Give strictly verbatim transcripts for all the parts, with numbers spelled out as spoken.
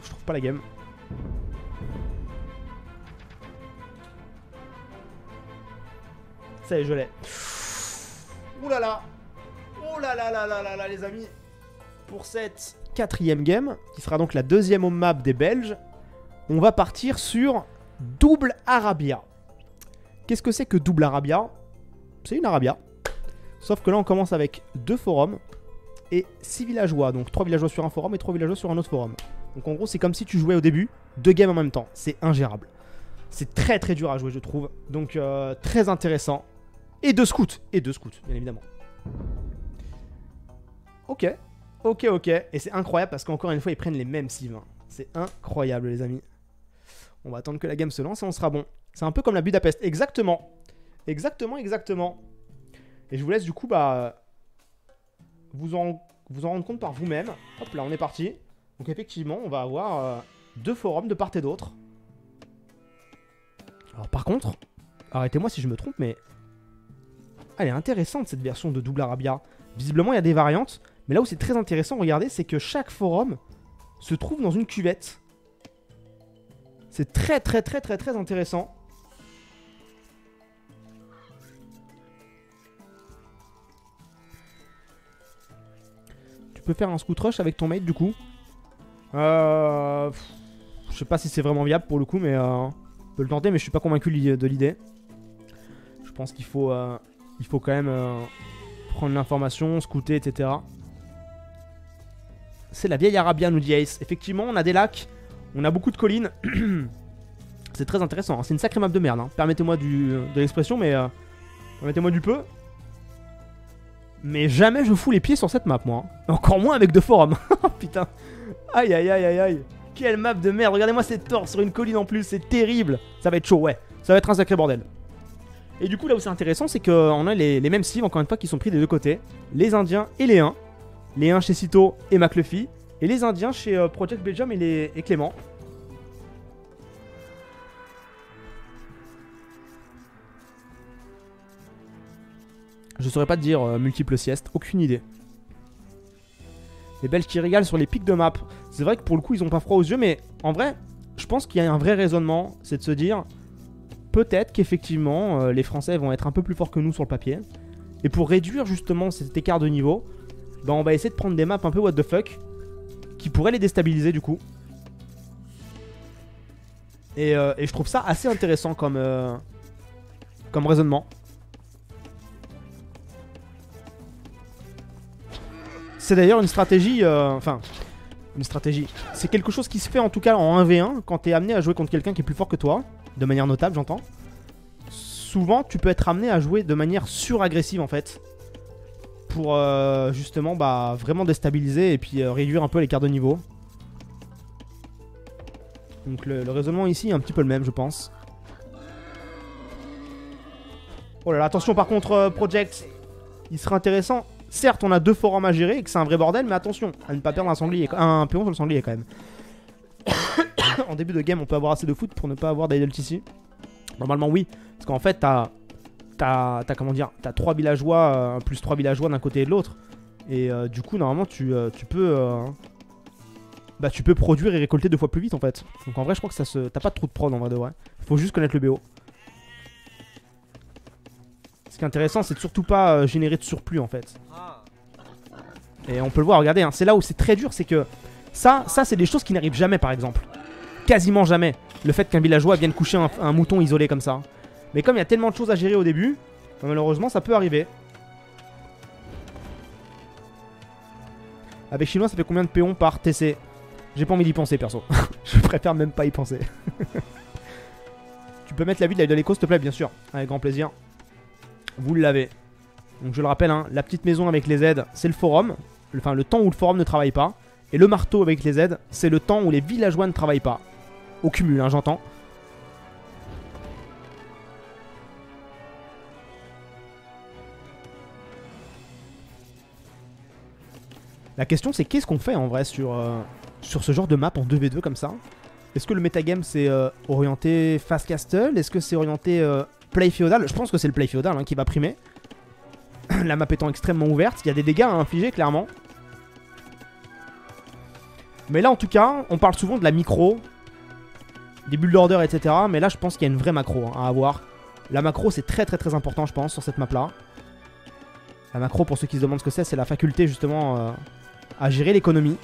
je trouve pas la game. Ça y est, je l'ai. Ouh là là. Oh là là là là là là, les amis. Pour cette quatrième game, qui sera donc la deuxième home map des Belges, on va partir sur Double Arabia. Qu'est-ce que c'est que Double Arabia? C'est une Arabia. Sauf que là, on commence avec deux forums et six villageois. Donc trois villageois sur un forum et trois villageois sur un autre forum. Donc en gros, c'est comme si tu jouais au début deux games en même temps. C'est ingérable. C'est très très dur à jouer, je trouve. Donc euh, très intéressant. Et deux scouts. Et deux scouts, bien évidemment. Ok. Ok, ok. Et c'est incroyable parce qu'encore une fois, ils prennent les mêmes civs. Hein. C'est incroyable, les amis. On va attendre que la game se lance et on sera bon. C'est un peu comme la Budapest. Exactement. Exactement, exactement. Et je vous laisse du coup, bah... Vous en, vous en rendre compte par vous-même. Hop là, on est parti. Donc effectivement, on va avoir euh, deux forums de part et d'autre. Alors par contre, arrêtez-moi si je me trompe, mais... Elle est intéressante cette version de Double Arabia. Visiblement, il y a des variantes. Mais là où c'est très intéressant, regardez, c'est que chaque forum se trouve dans une cuvette. C'est très très très très très intéressant. Tu peux faire un scout rush avec ton mate du coup. Euh... Je sais pas si c'est vraiment viable pour le coup, mais euh... on peut le tenter, mais je suis pas convaincu de l'idée. Je pense qu'il faut, euh... il faut quand même euh... prendre l'information, scouter, et cetera. C'est la vieille Arabia, nous dit Ace. Effectivement, on a des lacs, on a beaucoup de collines. C'est très intéressant, hein. C'est une sacrée map de merde. Hein. Permettez-moi de l'expression, mais... Euh, permettez-moi du peu. Mais jamais je fous les pieds sur cette map, moi. Hein. Encore moins avec deux forums. Putain. Aïe, aïe, aïe, aïe, aïe. Quelle map de merde. Regardez-moi cette torse sur une colline en plus. C'est terrible. Ça va être chaud, ouais. Ça va être un sacré bordel. Et du coup, là où c'est intéressant, c'est qu'on a les, les mêmes civs, encore une fois, qui sont pris des deux côtés. Les Indiens et les Huns. Les Huns chez Cito et McLuffy. Et les Indiens chez euh, Project Belgium et, les, et Clément. Je saurais pas te dire euh, multiple sieste, aucune idée. Les Belges qui régalent sur les pics de map. C'est vrai que pour le coup, ils ont pas froid aux yeux, mais en vrai, je pense qu'il y a un vrai raisonnement. C'est de se dire, peut-être qu'effectivement, euh, les Français vont être un peu plus forts que nous sur le papier. Et pour réduire justement cet écart de niveau, bah, on va essayer de prendre des maps un peu what the fuck, qui pourraient les déstabiliser du coup. Et, euh, et je trouve ça assez intéressant comme, euh, comme raisonnement. C'est d'ailleurs une stratégie, euh, enfin, une stratégie, c'est quelque chose qui se fait en tout cas en un v un, quand tu es amené à jouer contre quelqu'un qui est plus fort que toi, de manière notable j'entends. Souvent tu peux être amené à jouer de manière suragressive en fait, pour euh, justement bah, vraiment déstabiliser et puis euh, réduire un peu l'écart de niveau. Donc le, le raisonnement ici est un petit peu le même je pense. Oh là là, attention par contre euh, Project, il sera intéressant. Certes, on a deux forums à gérer et que c'est un vrai bordel, mais attention à ne pas perdre un sanglier, un péon sur le sanglier quand même. En début de game, on peut avoir assez de foot pour ne pas avoir d'idle ici. Normalement, oui, parce qu'en fait, t'as, t'as, t'as comment dire, t'as trois villageois euh, plus trois villageois d'un côté et de l'autre, et euh, du coup, normalement, tu, euh, tu peux, euh, bah, tu peux produire et récolter deux fois plus vite en fait. Donc en vrai, je crois que ça se, t'as pas trop de prod en vrai de vrai. Faut juste connaître le B O. Ce qui est intéressant, c'est de surtout pas euh, générer de surplus en fait. Et on peut le voir, regardez, hein, c'est là où c'est très dur, c'est que ça, ça c'est des choses qui n'arrivent jamais par exemple. Quasiment jamais. Le fait qu'un villageois vienne coucher un, un mouton isolé comme ça. Mais comme il y a tellement de choses à gérer au début, malheureusement ça peut arriver. Avec chinois, ça fait combien de péons par T C? J'ai pas envie d'y penser perso. Je préfère même pas y penser. Tu peux mettre la vie de l'écho s'il te plaît, bien sûr. Avec grand plaisir. Vous l'avez. Donc je le rappelle, hein, la petite maison avec les aides, c'est le forum. Enfin, le temps où le forum ne travaille pas. Et le marteau avec les aides, c'est le temps où les villageois ne travaillent pas. Au cumul, hein, j'entends. La question, c'est qu'est-ce qu'on fait en vrai sur, euh, sur ce genre de map en deux v deux comme ça? Est-ce que le metagame, c'est euh, orienté fast castle? Est-ce que c'est orienté euh, play féodal? Je pense que c'est le play féodal hein, qui va primer. La map étant extrêmement ouverte, il y a des dégâts à infliger clairement. Mais là en tout cas, on parle souvent de la micro, des bulles d'order, et cetera. Mais là je pense qu'il y a une vraie macro hein, à avoir. La macro c'est très très très important je pense sur cette map là. La macro pour ceux qui se demandent ce que c'est, c'est la faculté justement euh, à gérer l'économie.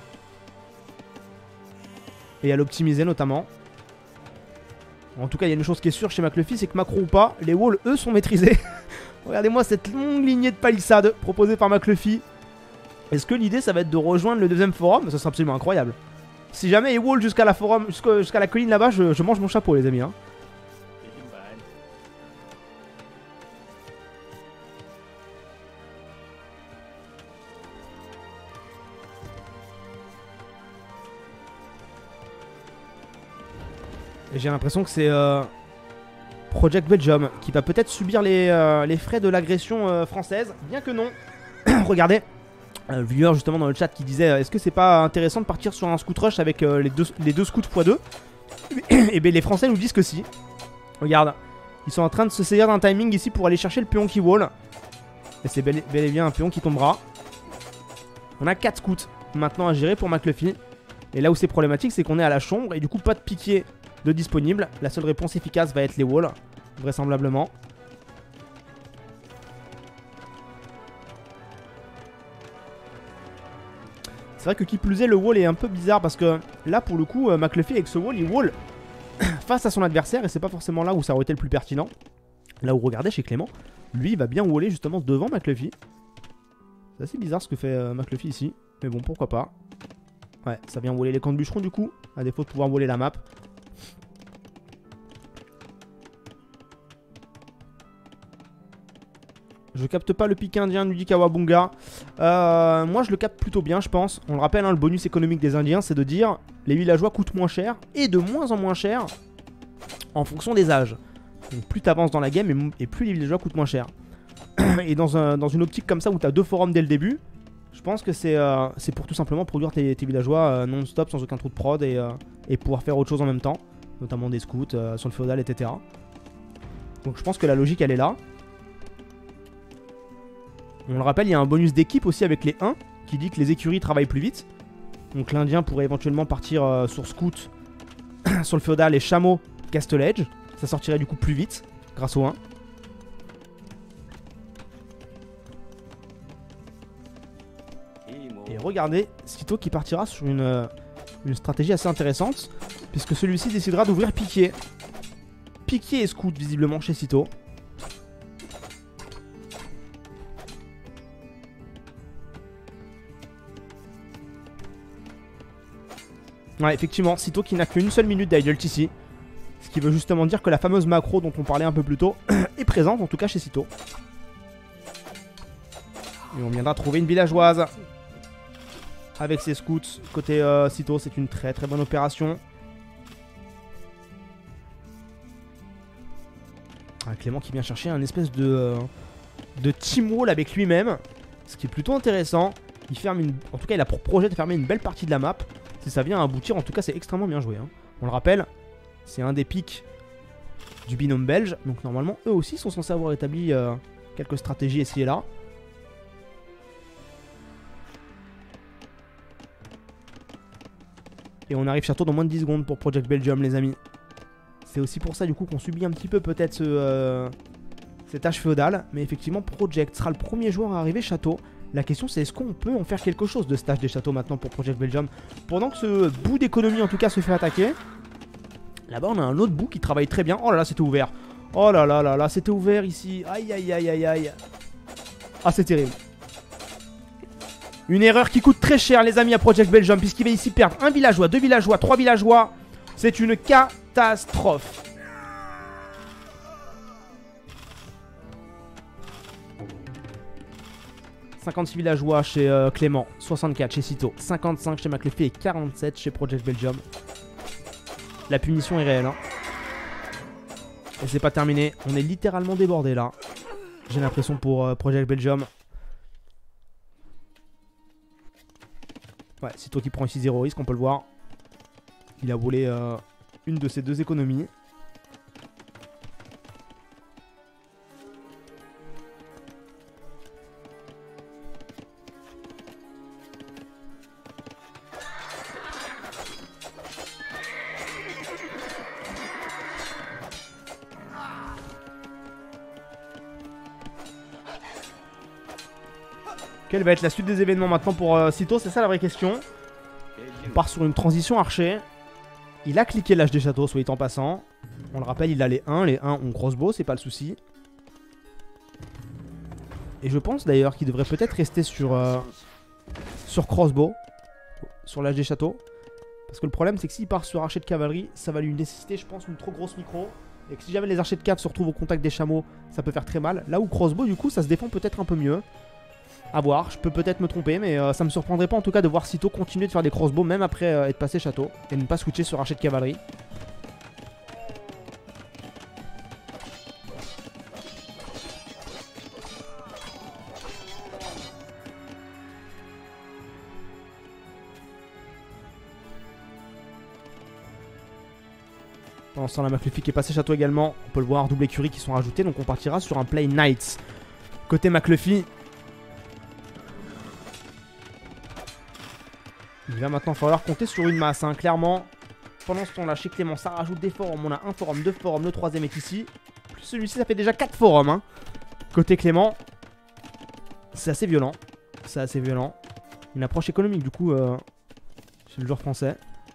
Et à l'optimiser notamment. En tout cas il y a une chose qui est sûre chez McLuffy, c'est que macro ou pas, les walls eux sont maîtrisés. Regardez-moi cette longue lignée de palissades proposée par McLuffy. Est-ce que l'idée ça va être de rejoindre le deuxième forum? Ça serait absolument incroyable. Si jamais ils wall jusqu'à la forum, jusqu'à la colline là-bas, je, je mange mon chapeau les amis hein. Et j'ai l'impression que c'est euh, Project Belgium qui va peut-être subir les, euh, les frais de l'agression euh, française. Bien que non. Regardez, un viewer justement dans le chat qui disait euh, est-ce que c'est pas intéressant de partir sur un scout rush avec euh, les, deux, les deux scouts fois deux? Et bien les Français nous disent que si. Regarde, ils sont en train de se saisir d'un timing ici pour aller chercher le pion qui wall. Et c'est bel, bel et bien un pion qui tombera. On a quatre scouts maintenant à gérer pour McLuffy. Et là où c'est problématique, c'est qu'on est à la chambre et du coup pas de piqué de disponible. La seule réponse efficace va être les walls, vraisemblablement. C'est vrai que qui plus est, le wall est un peu bizarre parce que là pour le coup, euh, McLuffy avec ce wall, il wall face à son adversaire et c'est pas forcément là où ça aurait été le plus pertinent. Là où regardez chez Clément, lui il va bien waller justement devant McLuffy. C'est assez bizarre ce que fait euh, McLuffy ici, mais bon pourquoi pas. Ouais, ça vient waller les camps de bûcherons du coup, à défaut de pouvoir waller la map. Je capte pas le pic indien, nous dit Kawabunga. Euh, moi je le capte plutôt bien je pense. On le rappelle hein, le bonus économique des indiens c'est de dire les villageois coûtent moins cher et de moins en moins cher en fonction des âges. Donc plus t'avances dans la game et, et plus les villageois coûtent moins cher. Et dans, un, dans une optique comme ça où t'as deux forums dès le début, je pense que c'est euh, pour tout simplement produire tes, tes villageois euh, non-stop sans aucun trou de prod et, euh, et pouvoir faire autre chose en même temps. Notamment des scouts euh, sur le féodal et cetera. Donc je pense que la logique elle est là. On le rappelle, il y a un bonus d'équipe aussi avec les un qui dit que les écuries travaillent plus vite. Donc l'Indien pourrait éventuellement partir euh, sur Scout, sur le féodal et Chameau, Castle Edge. Ça sortirait du coup plus vite grâce au un. Et regardez, Sito qui partira sur une, euh, une stratégie assez intéressante. Puisque celui-ci décidera d'ouvrir Piquier. Piquier et Scout visiblement chez Sito. Ouais, effectivement, Sito qui n'a qu'une seule minute d'idle ici. Ce qui veut justement dire que la fameuse macro dont on parlait un peu plus tôt est présente, en tout cas chez Sito. Et on viendra trouver une villageoise. Avec ses scouts. Côté euh, Sito, c'est une très très bonne opération. Ah, Clément qui vient chercher un espèce de, euh, de team wall avec lui-même. Ce qui est plutôt intéressant. Il ferme une... En tout cas, il a pour projet de fermer une belle partie de la map. Si ça vient à aboutir, en tout cas c'est extrêmement bien joué hein. On le rappelle, c'est un des pics du binôme belge. Donc normalement eux aussi sont censés avoir établi euh, quelques stratégies ici et là. Et on arrive château dans moins de dix secondes pour Project Belgium les amis. C'est aussi pour ça du coup qu'on subit un petit peu peut-être ce, euh, cet âge féodal. Mais effectivement Project sera le premier joueur à arriver château. La question c'est est-ce qu'on peut en faire quelque chose de stage des châteaux maintenant pour Project Belgium. Pendant que ce bout d'économie en tout cas se fait attaquer. Là-bas on a un autre bout qui travaille très bien. Oh là là c'était ouvert. Oh là là là là c'était ouvert ici. Aïe aïe aïe aïe aïe. Ah c'est terrible. Une erreur qui coûte très cher les amis à Project Belgium. Puisqu'il va ici perdre un villageois, deux villageois, trois villageois. C'est une catastrophe. cinquante-six villageois chez euh, Clément, soixante-quatre chez Sito, cinquante-cinq chez McLuffy et quarante-sept chez Project Belgium. La punition est réelle hein. Et c'est pas terminé, on est littéralement débordé là. J'ai l'impression pour euh, Project Belgium. Ouais, Sito qui prend ici zéro risque, on peut le voir. Il a volé euh, une de ses deux économies. Quelle va être la suite des événements maintenant pour euh, Cito? C'est ça la vraie question. On part sur une transition archer. Il a cliqué l'âge des châteaux, soit dit en passant. On le rappelle, il a les un. Les un ont crossbow, c'est pas le souci. Et je pense d'ailleurs qu'il devrait peut-être rester sur, euh, sur crossbow. Sur l'âge des châteaux. Parce que le problème, c'est que s'il part sur archer de cavalerie, ça va lui nécessiter, je pense, une trop grosse micro. Et que si jamais les archers de cav se retrouvent au contact des chameaux, ça peut faire très mal. Là où crossbow, du coup, ça se défend peut-être un peu mieux. A voir, je peux peut-être me tromper, mais euh, ça me surprendrait pas en tout cas de voir Cito continuer de faire des crossbows même après euh, être passé château et ne pas switcher sur archer de cavalerie. Pendant ce temps, la McLuffy qui est passé château également, on peut le voir, double écurie qui sont rajoutés, donc on partira sur un play Knights. Côté McLuffy, il va maintenant falloir compter sur une masse, hein. Clairement. Pendant ce temps-là, chez Clément, ça rajoute des forums. On a un forum, deux forums, le troisième est ici. Plus celui-ci, ça fait déjà quatre forums, hein. Côté Clément, c'est assez violent. C'est assez violent. Une approche économique, du coup, euh, chez le joueur français.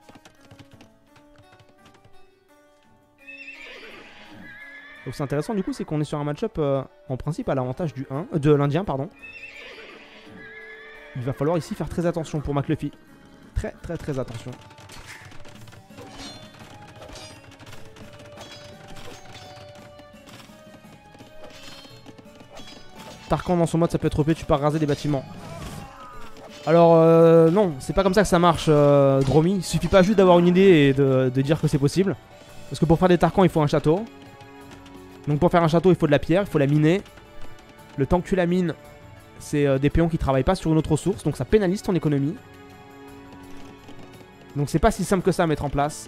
Donc c'est intéressant, du coup, c'est qu'on est sur un match-up euh, en principe à l'avantage du un, euh, de l'Indien, pardon. Il va falloir ici faire très attention pour McLuffy. Très très très attention. Tarkan dans son mode ça peut être O P, tu peux raser des bâtiments. Alors euh, non, c'est pas comme ça que ça marche euh, Dromi. Il suffit pas juste d'avoir une idée et de, de dire que c'est possible. Parce que pour faire des Tarkans il faut un château. Donc pour faire un château il faut de la pierre, il faut la miner. Le temps que tu la mines, c'est euh, des péons qui travaillent pas sur une autre ressource. Donc ça pénalise ton économie. Donc c'est pas si simple que ça à mettre en place.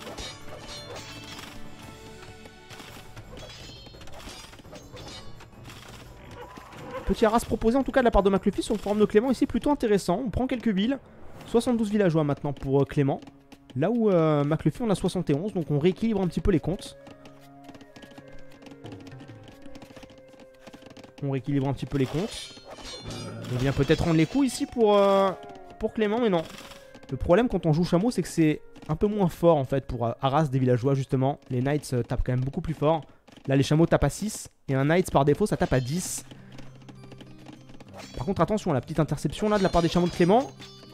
Petit Arras proposé en tout cas de la part de McLuffy sur le forum de Clément ici, plutôt intéressant. On prend quelques villes. soixante-douze villageois maintenant pour euh, Clément. Là où euh, McLuffy on a soixante et onze, donc on rééquilibre un petit peu les comptes. On rééquilibre un petit peu les comptes. On vient peut-être rendre les coups ici pour, euh, pour Clément, mais non. Le problème quand on joue chameau, c'est que c'est un peu moins fort en fait pour Arras des villageois justement. Les Knights euh, tapent quand même beaucoup plus fort. Là les chameaux tapent à six et un Knights par défaut ça tape à dix. Par contre attention, la petite interception là de la part des chameaux de Clément.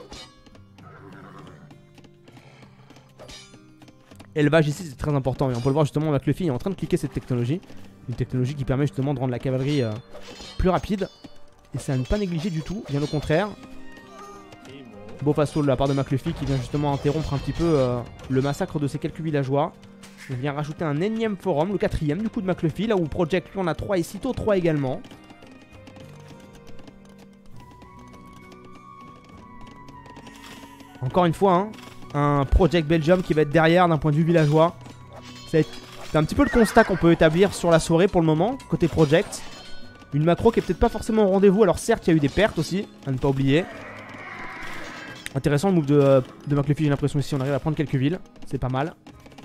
Élevage ici c'est très important et on peut le voir justement avec McLuffy est en train de cliquer cette technologie. Une technologie qui permet justement de rendre la cavalerie euh, plus rapide. Et c'est à ne pas négliger du tout, bien au contraire. Beau façon de la part de McLuffy qui vient justement interrompre un petit peu euh, le massacre de ces quelques villageois. On vient rajouter un énième forum, le quatrième du coup de McLuffy, là où Project lui on a trois et Cito trois également. Encore une fois, hein, un Project Belgium qui va être derrière d'un point de vue villageois. C'est un petit peu le constat qu'on peut établir sur la soirée pour le moment, côté Project. Une macro qui est peut-être pas forcément au rendez-vous, alors certes il y a eu des pertes aussi, à ne pas oublier. Intéressant le move de, de McLuffy, j'ai l'impression ici on arrive à prendre quelques villes, c'est pas mal.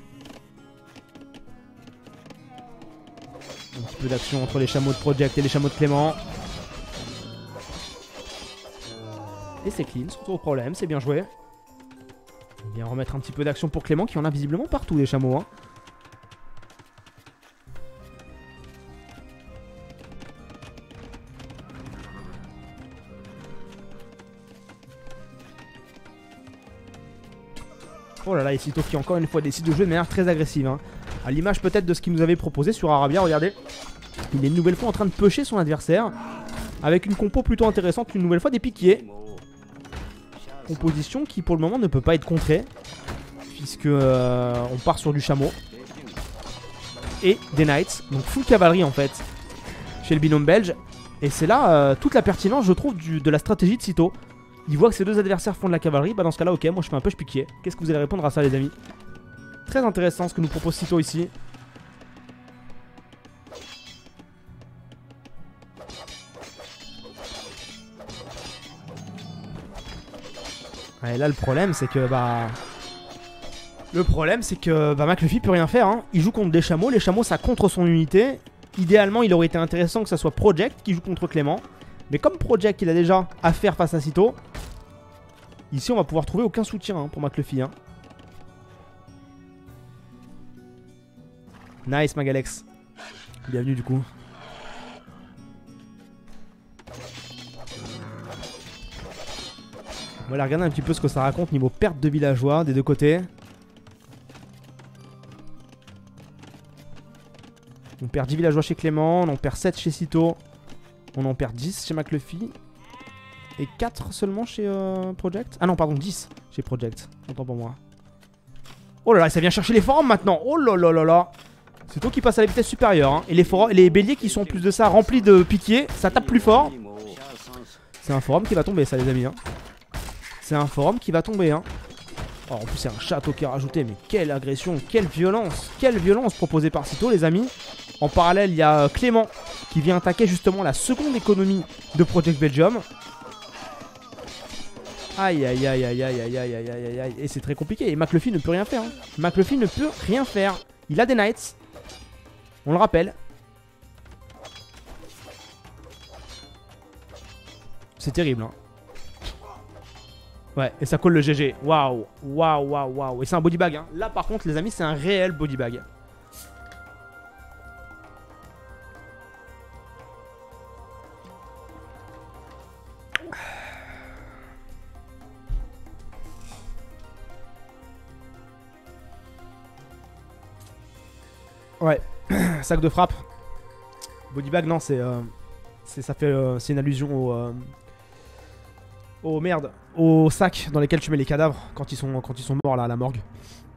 Un petit peu d'action entre les chameaux de Project et les chameaux de Clément. Et c'est clean, sans trop de problème, c'est bien joué. On vient remettre un petit peu d'action pour Clément qui en a visiblement partout les chameaux. Hein. Oh là là, et Cito qui encore une fois décide de jouer de manière très agressive. Hein. À l'image peut-être de ce qu'il nous avait proposé sur Arabia, regardez. Il est une nouvelle fois en train de pusher son adversaire. Avec une compo plutôt intéressante, une nouvelle fois des piquiers. Composition qui pour le moment ne peut pas être contrée. Puisque euh, on part sur du chameau. Et des Knights. Donc full cavalerie en fait. Chez le binôme belge. Et c'est là euh, toute la pertinence je trouve du, de la stratégie de Cito. Il voit que ses deux adversaires font de la cavalerie, bah dans ce cas là ok, moi je fais un push piquier. Qu'est-ce que vous allez répondre à ça les amis? Très intéressant ce que nous propose Cito ici. Et là le problème c'est que bah... Le problème c'est que bah, McLuffy peut rien faire hein. Il joue contre des chameaux, les chameaux ça contre son unité. Idéalement il aurait été intéressant que ça soit Project qui joue contre Clément. Mais comme Project il a déjà affaire face à Cito, ici on va pouvoir trouver aucun soutien hein, pour McLuffy. Hein. Nice Magalex. Bienvenue du coup. On va aller regarder un petit peu ce que ça raconte niveau perte de villageois des deux côtés. On perd dix villageois chez Clément, on en perd sept chez Cito, on en perd dix chez McLuffy. Et quatre seulement chez euh, Project. Ah non, pardon, dix chez Project. Autant pour moi. Oh là là, ça vient chercher les forums maintenant. Oh là là là là. C'est toi qui passe à la vitesse supérieure. Hein. Et les, forums, les béliers qui sont en plus de ça remplis de piquiers, ça tape plus fort. C'est un forum qui va tomber, ça, les amis. Hein. C'est un forum qui va tomber. Hein. Oh, en plus, c'est un château qui est rajouté. Mais quelle agression, quelle violence. Quelle violence proposée par Cito, les amis. En parallèle, il y a Clément qui vient attaquer justement la seconde économie de Project Belgium. Aïe aïe aïe aïe aïe aïe aïe aïe aïe aïe. Et c'est très compliqué. Et McLuffy ne peut rien faire. Hein. McLuffy ne peut rien faire. Il a des Knights. On le rappelle. C'est terrible. Hein. Ouais, et ça colle le G G. Waouh, waouh, waouh, waouh. Et c'est un body bag. Hein. Là, par contre, les amis, c'est un réel body bag. Ouais, sac de frappe. Body bag, non, c'est. Euh, ça fait. Euh, c'est une allusion au. Euh, au merde. Aux sacs dans lesquels tu mets les cadavres quand ils sont, quand ils sont morts là à la morgue.